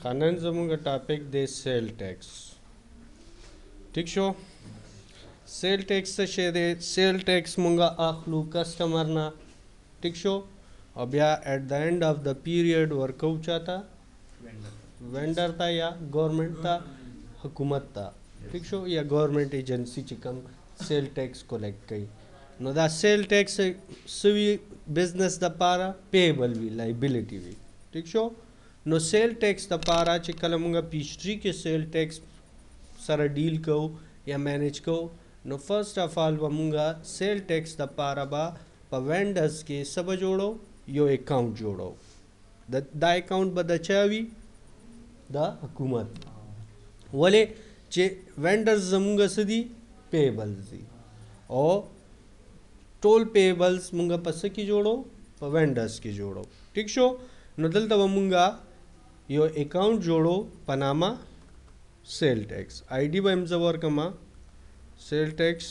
नन ज़मूंगा टॉपिक दे sale tax ठीक शो सेल टैक्स शे दे सेल टैक्स मुंगा आखलू कस्टमर ना ठीक शो अब या at the end of the period work out चाहता वेंडर था या गवर्नमेंट था हुकूमत था ठीक शो या गवर्नमेंट एजेंसी चिकम सेल टैक्स कलेक्ट कई नो द सेल टैक्स सवी बिजनेस द पारा पेएबल वी लाइबिलिटी वी ठीक शो नो सेल टैक्स द पारा चिकल मुंगा पिस्ट्री के सेल टैक्स सारा डील को या मैनेज को नो फर्स्ट ऑफ ऑल वमुंगा सेल टैक्स द पारा बा वेंडर्स के सब जोड़ो यो अकाउंट जोड़ो द अकाउंट बद चावी द हुकूमत वाले चे वेंडर्स जमुंगा सदी पेएबल्स दी और टोल पेएबल्स मुंगा पस की जोड़ो प वेंडर्स की जोड़ो ठीक शो नदल तब मुंगा यो अकाउंट जोड़ो पनामा सेल टैक्स आईडी बम जवर कमा सेल टैक्स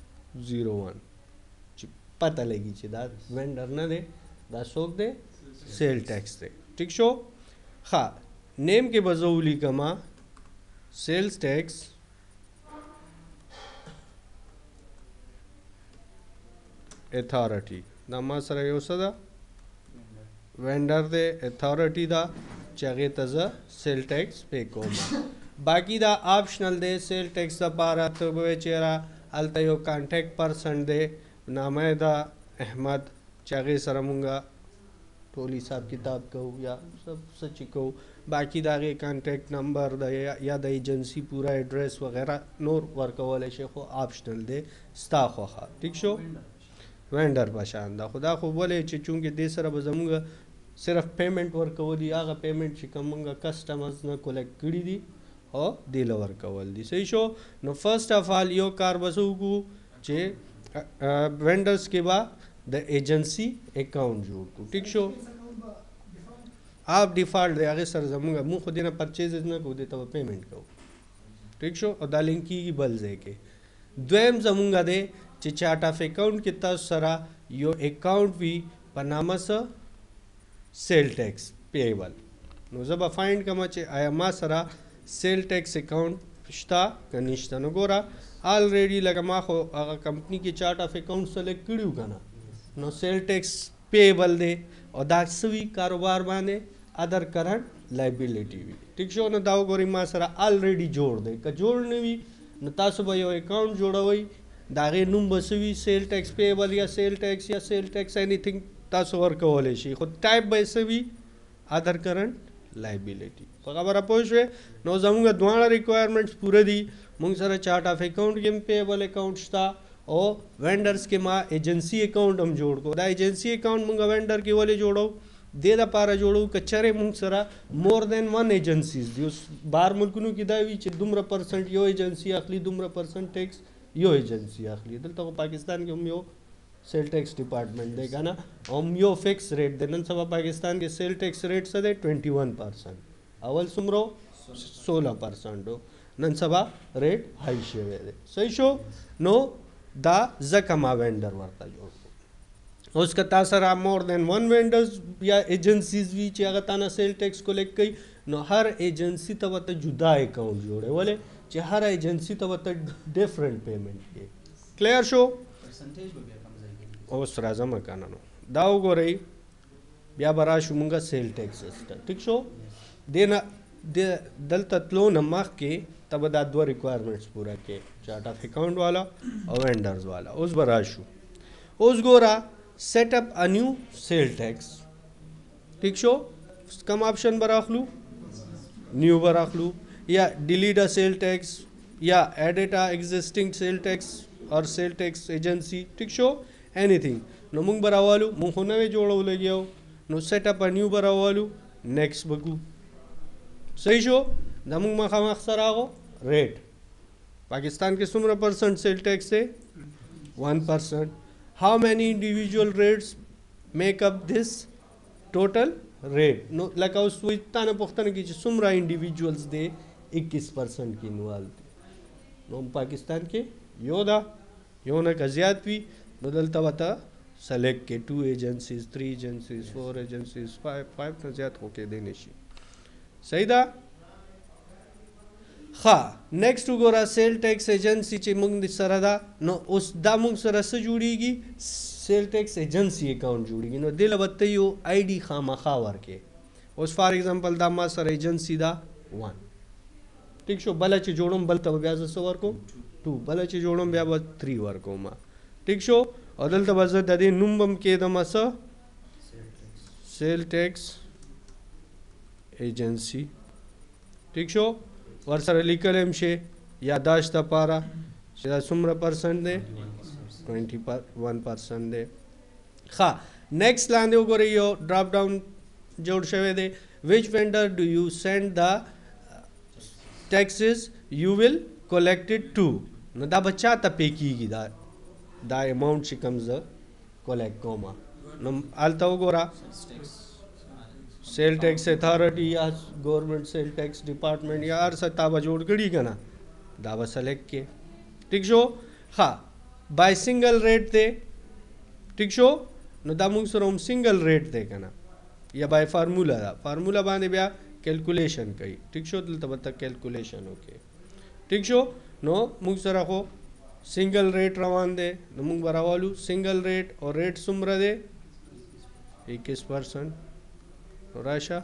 01 पता लगी चे दा वेंडर न दे दा सोक दे सेल टैक्स दे ठीक शो हाँ नेम के बजौली कमा सेल्स टैक्स अथॉरिटी नामा सर यो सदा वेंडर दे अथॉरिटी दा चाहे तज़ा सेल टैक्स पे कोमा बाकी दा ऑप्शनल दे सेल टैक्स दा पारा तो बेचेरा अलता यो कांटेक्ट पर्सन दे नामे दा अहमद चाहे सरमुंगा टोली साहब किताब को या सब सच्ची को बाकी दागे कांटेक्ट नंबर दा या द एजेंसी पूरा एड्रेस वगैरह नोर वर्क वाले शेखो ऑप्शनल दे स्टा खो ठीक शो वेंडर पशान दा खुदा को बोले चूंकि दे सर बजमुंगा सिर्फ पेमेंट वर्क वली आगा पेमेंट चिकमंगा कस्टमर्स न कलेक्ट करी दी और दिल वर्क वली सही शो नो फर्स्ट ऑफ ऑल यो कार बसुगु चे वेंडर्स के बाद द एजेंसी अकाउंट जोड़ को ठीक शो आप डिफॉल्ट दे आगे सर जमुंगा मुंह खुद ना परचेज न को दे तब पेमेंट को ठीक शो और दालिंग की बल जे के द्वेम जमुंगा दे चे चार्ट ऑफ अकाउंट कितना सरा यो अकाउंट भी पनामा सा सेल टैक्स पेएबल नो जब फाइंड कमा चे आया सरा सेल टैक्स अकाउंट श्ता कनिश्ता नो गोरा ऑलरेडी लगा मा खो अगर कंपनी की चार्ट ऑफ अकाउंट सेलेक्ट करियो कना नो सेल टैक्स पेएबल दे और दासवी कारोबार बाने अदर करंट लाइबिलिटी भी ठीक शो न दाव गोरी मा सरा ऑलरेडी जोड़ दे का जोड़ने भी न तासु भयो अकाउंट जोड़ा वही दागे नुम बसवी सेल टैक्स पेएबल या सेल टैक्स एनीथिंग तासु वर्क वाले शी खुद टाइप बसवी अदर करंट लाइबिलिटी खबर अपोशे नो जमुंगा द्वारा रिक्वायरमेंट्स पूरे दी मुंग सर चार्ट ऑफ अकाउंट के पेएबल अकाउंट था और वेंडर्स के माँ एजेंसी अकाउंट हम जोड़ को दा एजेंसी अकाउंट मुंगा वेंडर के वाले जोड़ो दे दा पारा जोड़ो कचरे मुंग सरा मोर देन वन एजेंसीज दियो बार मुल्कुनु की दावी चे दुमरा परसेंट यो एजेंसी आखली दुमरा परसेंट टैक्स यो एजेंसी आखली दल तो पाकिस्तान के हम यो सेल टैक्स डिपार्टमेंट देगा ना हम यो फिक्स रेट दे नन सभा पाकिस्तान के सेल टैक्स रेट से दे 21% अवल सुमरो 16% हो नन सभा रेट हाई शेवे दे सही शो नो दा जकमा वेंडर वर्ता जो उसका तासरा मोर देन वन वेंडर्स या एजेंसीज भी चे अगर ताना सेल टैक्स को लेके कई नो हर एजेंसी तब तक जुदा अकाउंट जोड़े बोले चे हर एजेंसी तब तक डिफरेंट पेमेंट के क्लियर शो ओस राजमा काननो दाव गो रही ब्या बरा शुमुंगा सेल टैक्स सिस्टम ठीक शो देना दे दल तत्लो नमक के तब दा दो रिक्वायरमेंट्स पूरा के चार्ट ऑफ अकाउंट वाला और वेंडर्स वाला उस बराशु उस गोरा setup a new sale tax ठीक शो कम ऑप्शन बराखलू न्यू बराखलू या डिलीट अ सेल टैक्स या edit a existing sale tax और सेल टैक्स एजेंसी ठीक शो एनीथिंग नो मुंग बरावालू मुंग होने जोड़ो लगे हो नो सेटअप अ न्यू बरावालू नेक्स्ट बगू सही शो नमुंग मखा मखसरा हो रेट पाकिस्तान के सुमरा परसेंट सेल टैक्स से 1%. How many individual rates make up this total rate? No, like उस इतना न पुख्तन की सुमरा individuals दे 21% की इन्वॉल्व नो पाकिस्तान के योना का ज़्यादा भी बदलता बता सेलेक्ट के 2 एजेंसीज 3 एजेंसीज 4 एजेंसीज 5 न ज़्यादा होके देने शी صحیح ده ها نیکسٹ وګوره سیل ټیکس ایجنسی چې موږ سره ده نو اوس دا موږ سره څه جوړیږي سیل ټیکس ایجنسی اکاونټ جوړیږي نو دې له به ته یو آی ډي خامخا ورکې اوس فار ایگزامپل دا ما سره ایجنسی ده 1 ٹھیک شو بله چې جوړم بل ته بیا زه څه ورکوم 2 بله چې جوړم بیا به 3 ورکوم ٹھیک شو او دلته به زه د دې نوم به م کېدم څه سیل ټیکس ایجنسی ٹھیک شو ورسره لیکلی هم شي یاداشت دپاره چې دا څومره پرسنټ دی 21% دی ښه نیکسٹ لاندې وګورئ یو ډراپ ډاون جوړ شوی دی which vendor do you send the taxes you will collect it to نو دا به چاته پې کېږي دا اماونټ چې کوم زه کولیکټ کوم نو هلته وګوره سیل ټیکس اتھارټي یا گورنمنٹ سیل ټیکس ډپارټمنټ یا هر څه تا به جوړ کړي که نه دا به سلیکټ کې ٹھیک شو ښه بای سنګل ریټ دی ٹھیک شو نو دا موږ سره هم سنګل ریټ دی که نه یا بای فارموله ده فارموله باندې بیا کیلکولیشن کوي ٹھیک شو دلته به ته کیلکولیشن وکړي ٹھیک شو نو موږ سره خو سنګل ریټ روان دی نو موږ به راوالو سنګل ریټ او ریټ څومره دی 21% راشه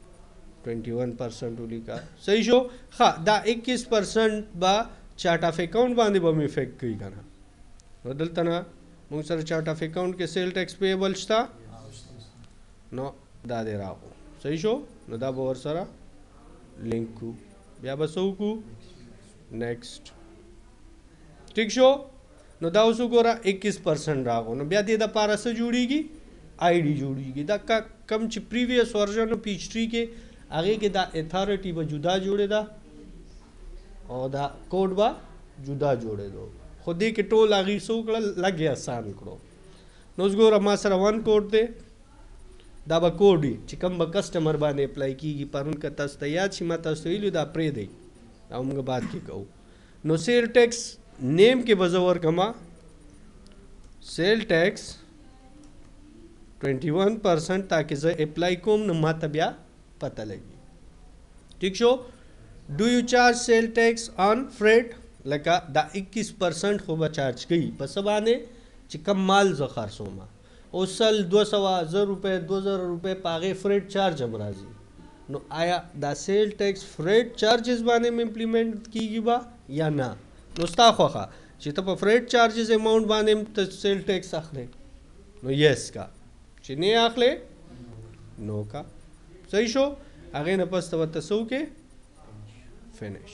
21% ولیکا صحیح شو ها دا 21% با چارت اف اکاؤنٹ باندې به افیکٹ کوي کنه نو دلته نه موږ سره چارت اف اکاؤنٹ کې سیل ټیکس پیبل شته نو دا دی راغو صحیح شو نو دا به ورسره لینک کو بیا به څه وکړو نیکسٹ ٹھیک شو نو دا اوس وګوره 21% راغو نو بیا دې دپاره څه جوړیږي آی ډي جوړیږي دا کم چې پریویس ورژن پیچ ټری کې هغې کې دا اتھارټي به جدا جوړېده او دا کوډ به جدا جوړېدو خو دې کې ټول هغې څه وکړل لږ یې آسان کړو نو اوس ګوره ما سره 1 کوډ دی دا به کوډ وي چې کوم به کسټمر باندې اپلای کېږي پرون که تاسو ته یاد شي ما تاسو ته ویلي دا پرېږدئ دا موږ بعد کې کوو نو سیل ټیکس نیم کې به زه ورکړم سیل ټیکس 21% تاکہ زه اپلائی کوم نو ما ته بیا پته لګي ٹھیک شو ڈو یو چارج سیل ٹیکس آن فریٹ لکه دا 21% خو به چارج کوي په څه باندې چې کم مال زه خرڅوم او سل 200 روپے 2000 روپے په هغې فریٹ چارج هم راځي نو آیا دا سیل ټیکس فریٹ چارجز باندې هم امپلیمنٹ کیږي با یا نه نو ستا خوښه چې ته په فریٹ چارجز اماؤنٹ باندې هم ته سیل ټیکس اخلې نو یس کا چې نه اخلې نو کا صحیح شو هغې نه پس ته ورته څه وکړې فنش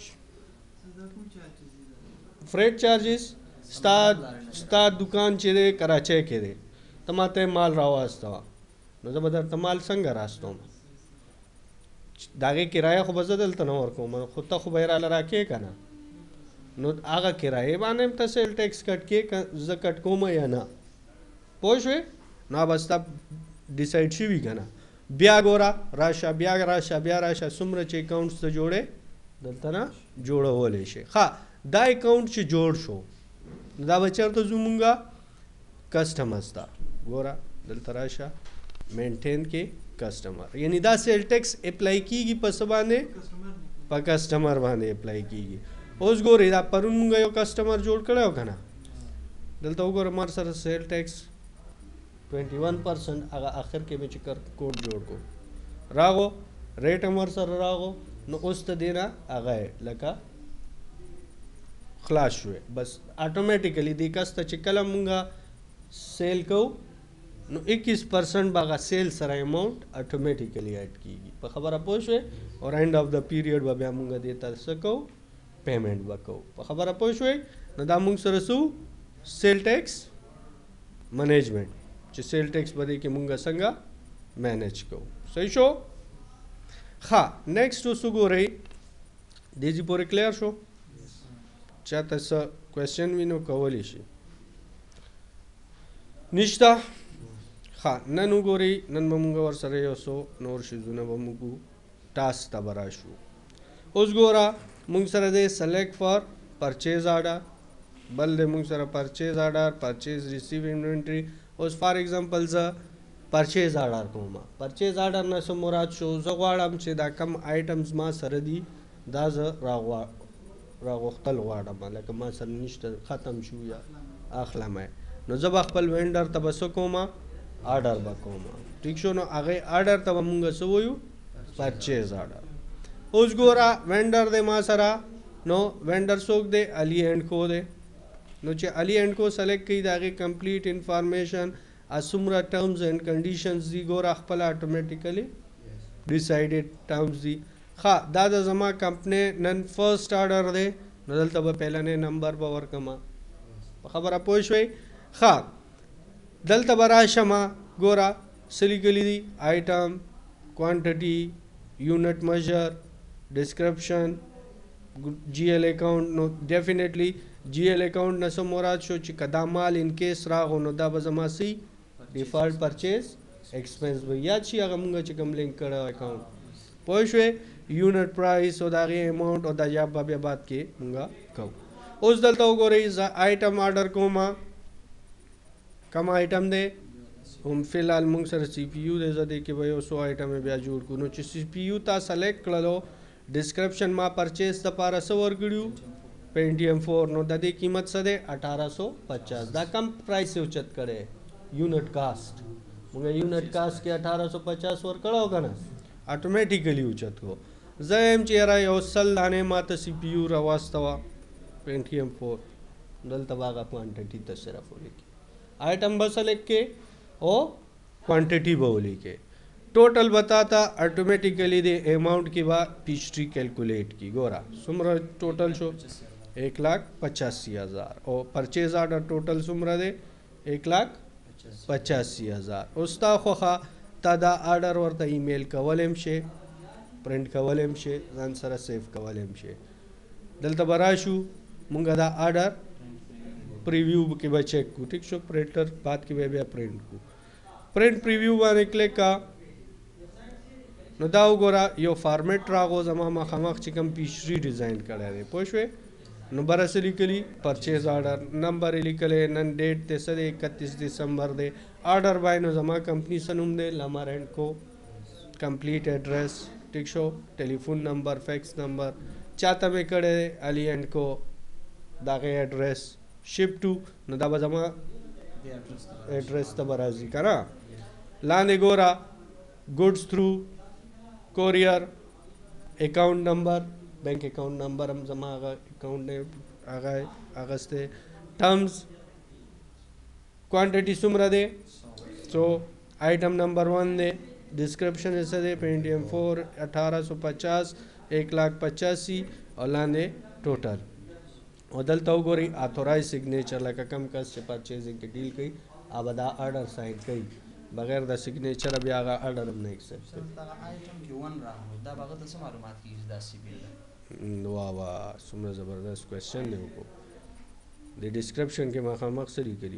فریٹ چارجز ستا دکان چې دی کراچۍ کې دی ته ما ته مال راواستوه نو زه به درته مال څنګه راستوم د هغې کرایه خو به زه دلته نه ورکوم خو ته خو به یې راله راکې که نه نو هغه کرایې باندې هم ته سیل ټیکس کټ کې زه کټ کوم یا نه پوه شوې نو بس تا ډیسایډ شوي که نه بیا ګوره راشه بیا راشه څومره چې اکاونټس ته جوړې دلته نه جوړولی شي ښه دا اکاونټ چې جوړ شو دا به چېرته ځو مونږه کسټمرز ته ګوره دلته راشه مینټین کې کسټمر یعنی دا سیل ټیکس اپلای کېږي په څه باندې په کسټمر باندې اپلای کېږي اوس ګورئ دا پرون مونږ یو کسټمر جوړ کړی و که نه دلته وګوره مر سره سیل ټیکس 21% هغه آخر کې مې چې کوډ جوړ کو راغو ریټ هم ورسره راغو نو اوس ته دې نه هغه لکه خلاص شوې بس اټومیټیکلی دې کس ته چې کله مونږه سیل کوو نو 21% به هغه سیل سره اماؤنٹ اټومیټیکلی ایډ کېږي په خبره پوه شوې اور اینډ آف د پیریډ به بیا مونږ دې ته څه کوو پیمنټ به کوو په خبره پوه شوې نو دا مونږ سره څه سیل ټیکس منیجمنٹ چې سیل ټیکس به دې کې مونږه څنګه مینیج کوو صحیح شو ښه نیکسټ اوس وګورئ دې ځای پورې کلیر شو چاته څه کوېسچن وي نو کولی شي نشته ښه نن وګورئ نن به مونږ ورسره یو څو نور شیزونه به موږ ټاسک ته به راشو اوس ګوره مونږ سره دی سلیکټ فار پرچیز آرډر بل دی مونږ سره پرچیز آرډر پرچیز ریسیو انوینټري اوس فار ایگزامپل زه پرچیز آرډر کوم. پرچیز آرډر نه څه مراد شو؟ زه غواړم چې دا کم آیټمز ما سره دي دا زه راغوښتل غواړم، لکه ما سره نشته ختم شو یا اخلم یې، نو زه به خپل وینډر ته به څه کوم؟ آرډر به کوم. ټیک شو؟ نو هغې آرډر ته به مونږ څه وایو؟ پرچیز آرډر. اوس ګوره وینډر دی ما سره، نو وینډر څوک دی؟ علي اینډ کو دی. نو چې علي اینډ کو سلیکټ کړي د هغې کمپلیټ انفارمیشن څومره ټرمز اینډ کنډیشنز دي ګوره خپله اټومیټیکلی ډیسایډډ ټرمز دي. ښه دا د زما کمپنۍ نن فرسټ آرډر دی، نو دلته به پهلنی نمبر به ورکړم. په خبره پوه شوئ؟ ښه دلته به راشم ګوره څه لیکلي دي؟ آیټم، کوانټټي، یونټ میجر، ډسکرپشن، جی ایل اکاؤنٹ. نو ډیفینیټلی جی ایل اکاؤنٹ نه څه مراد شو چې که دا مال ان کیس راغو نو دا به زما سی ډیفالټ پرچیز ایکسپنس به یاد شي هغه مونږ چې کوم لینک کړی اکاؤنٹ. پوه شوې؟ یونټ پرایس او د هغې اماؤنٹ او دا یا به بیا بعد کې مونږ کوو. اوس دلته وګورئ زه آیټم آرډر کوم. کم آیټم دی؟ هم فی الحال مونږ سره سی پی یو دی، زه دې کې به یو څو آیټم بیا جوړ کړو. نو چې سی پی یو تا سلیکټ کړلو، ډسکرپشن ما پرچیز دپاره څه ورکړي؟ پینټیم 4. نو د دې قیمت څه دی؟ 1850. دا کم پرایس یې اوچت کړی؟ یونټ کاسټ. مونږ یونټ کاسټ کې 1850 ورکړی که نه؟ اټومیټیکلی اوچت کو. زه یم چې یاره یو 100 دانې ما ته سی پی یو راواستوه پینټیم 4. دلته به هغه کوانټټي ته صرف ولیکي، آیټم به سلیکټ کې او کوانټټي به ولیکې. ټوټل بتا تا اټومیټیکلی د اماؤنٹ کې به پیچټري کیلکولیټ کی. ګوره څومره ټوټل شو؟ 1,85,000. او پرچیز آرډر ټوټل څومره دی؟ 1,85,000. اوس تا خوښه تا دا آرډر ورته ایمیل کولی هم شي، پرنټ کولی هم شي، ځان سره سیف کولی هم شي. دلته به راشو مونږ دا آرډر پریویو کې به چیک کړو. ټیک شو؟ پرنټر بعد کې به بیا پرنټ کړو. پرنټ پریویو باندې کلیک کا، نو دا وګوره یو فارمیټ راغو زما مخامخ چې کوم پیچټري ډیزاین کړی دی. پوه شوې؟ نو بره څه لیکلي؟ پرچیز آرډر. نمبر یې لیکلی، نن ډیټ دی څه دی؟ 31 دسمبر دی. آرډر بای نو زما کمپنی څه نوم دی؟ لمر اینډ کو. کمپلیټ ایډریس، ټیک شو؟ ټلیفون نمبر، فیکس نمبر، چاته مې کړی دی؟ علي اینډ کو. د هغې ایډریس شپ ټو، نو دا به زما ایډریس ته به راځي که نه؟ لاندې ګوره ګوډس تھرو کوریئر، اکاؤنٹ نمبر، بینک اکاؤنٹ نمبر هم زما هغه اکاؤنٹ نه هغه اغستی. ټرمز، کوانټټي څومره دی؟ 100. آیټم نمبر 1 دی. ډسکرپشن یې څه دی؟ پینټیم 4 1850 1,85,000 او لاندې ټوټل. او دلته وګورئ اتورایز سیګنیچر، لکه کم کس چې پرچیزنګ کې ډیل کوي هغه دا آرډر ساین کوي بغیر د سیګنیچر بیا هغه آرډر هم نه ایکسپټ کوي. واه واه څومره زبردست کوېسچن دی وکړو. د ډسکرپشن کې مخامخ څه لیکلي؟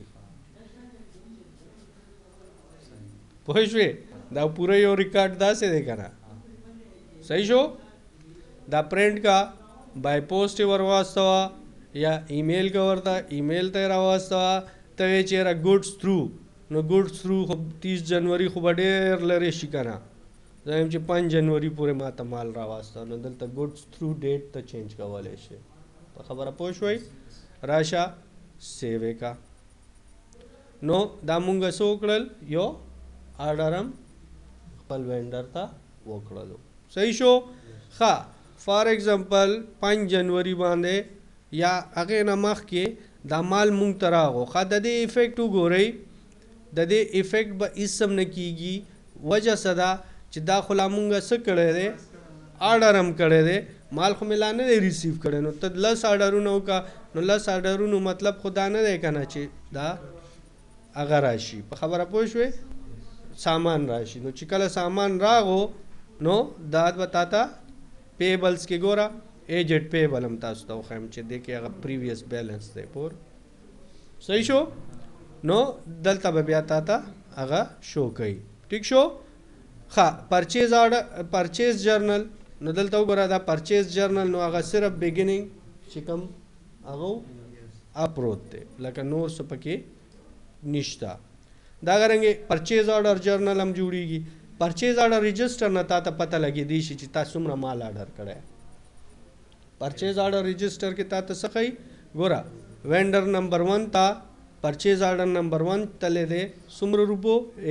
پوه شوې؟ دا پوره یو ریکارډ داسې دی که نه؟ صحیح شو؟ دا پرنټ کا بای پوسټ یې ور واستوه یا ایمیل کا ورته ایمیل ته یې راواستوه. ته وایې چې یاره ګوډس تھرو، نو ګوډس تھرو خو 30 جنوري خو به ډېر لرې شي که نه؟ زه یم چې 5 جنوري پورې ما ته مال راواستوه، نو دلته ګوډس تھرو ډیټ ته چینج کولی شي. په خبره پوه شوئ؟ راشه سیو یې کا. نو دا مونږ څه وکړل؟ یو آرډر هم خپل وینډر ته وکړلو. صحیح شو؟ ښه فار ایگزامپل 5 جنوري باندې یا هغې نه مخکې دا مال مونږ ته راغو. ښه د دې افیکټ وګورئ، د دې افیکټ به هېڅ هم نه کېږي. وجه څه ده چې دا خو لا مونږ څه کړی دی؟ آرډر هم کړی دی، مال خو مې لا نه دی ریسیو کړی. نو ته 10 آرډرونه وکړه، نو 10 آرډرونو مطلب خو دا نه دی که نه چې دا هغه راشي. په خبره پوه شوې؟ سامان راشي. نو چې کله سامان راغو نو دا به تا ته پیبلز کې ګوره ایجنټ پیبل هم تاسو ته وښیم چې دې کې هغه پریویس بیلنس دی پور. صحیح شو؟ نو دلته به بیا تا ته هغه شو کوي. ټیک شو؟ ښه پرچیز آرډر، پرچیز جرنل. نو دلته وګوره دا پرچیز جرنل، نو هغه صرف بګیننګ چې کوم هغه اپروت دی، لکه نور څه پکې نشته. دا غرنګ پرچیز آرډر جرنل هم جوړیږي. پرچیز آرډر رجسٹر نه تا ته پته لګی دی چې تا څومره مال آرډر کړی. پرچیز آرډر رجسٹر کې تا ته څه ښیي ګوره وینډر نمبر 1 تا پرچیز آرډر نمبر 1 تللی دی څومره روپو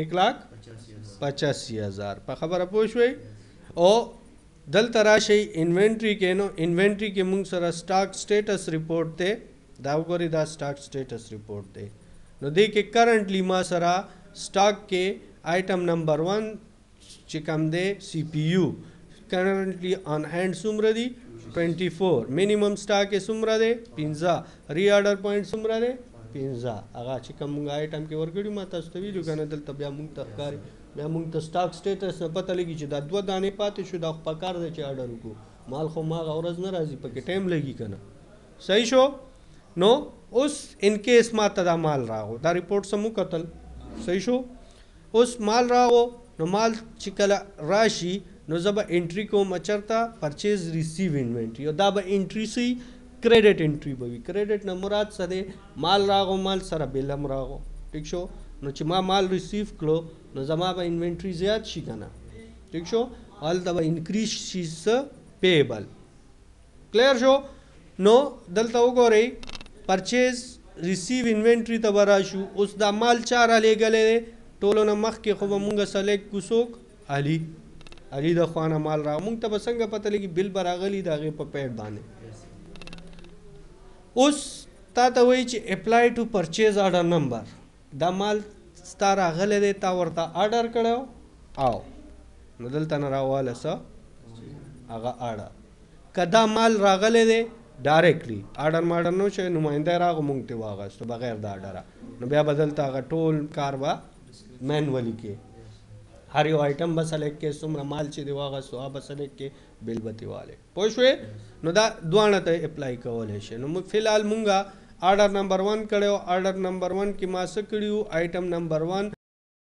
1,85,000 په خبره پوه شوئ. او دلته راشئ انوینټري کې نو انوینټري کې موږ سره سټاک سټیټس ریپورټ دی دا وګورئ دا سټاک سټیټس ریپورټ دی نو دې کې کرنټلی ما سره سټاک کې آیټم نمبر 1 چې کوم دی سی پی یو کرنټلی آن هینډ څومره دی 24 minimum stock یې څومره دی 15 ری آرډر پوینټ څومره دی 15 هغه چې کوم موږ آیټم کې ورکړي ما تاسو ته ویلو کنه دلته بیا موږ ته ښکاري بیا موږ ته سټاک سټیټس نه پته لګي چې دا 2 دانې پاتې شو دا خو پکار دی چې آرډر وکړو مال خو ما هغه ورځ نه راځي پکې ټایم لګي کنه صحیح شو. نو اوس ان کیس ما ته دا مال راغو دا ریپورټ سمو قتل صحیح شو. اوس مال راغو نو مال چې کله راشي نو زه به انټري کوم چېرته پرچیز ریسیو انوینټري او دا به انټري سي کریډټ انټري به وي. کریډټ نه مراد څه دی مال راغو مال سره بل هم راغو ټیک شو. نو چې ما مال ریسیو کړو نو زما به انوینټري زیات شي که نه ټیک شو هلته به انکریز شي څه پیبل کلیر شو. نو دلته وګورئ پرچیز ریسیو انوینټري ته به راشو. اوس دا مال چا رالیږلی دی ټولو نه مخکې خو به مونږ سلیکټ کړو څوک علي د خوانه مال را مونږ ته به څنګه پته لګي بل به راغلی د هغې په پیډ باندې. اوس تا ته وایي چې اپلای ټو پرچیز آرډر نمبر دا مال ستا راغلی دی تا ورته آرډر کړی او نو دلته نه راواله څه هغه آرډر که دا مال راغلی دی ډایرکټلی آرډر ماډر نو شوی نماینده راغو مونږ ته واغستو بغیر د آرډره نو بیا به دلته هغه ټول کار به مینولی کې هر یو آیټم به سلیکټ کې څومره مال چې دی واغستو هغه به سلیکټ کې بل به تیوالی پوه شوې. نو دا دواړه ته اپلای کولی شي. نو فی الحال مونږه آرډر نمبر 1 کړی او آرډر نمبر 1 کې ما څه کړي وو آیټم نمبر 1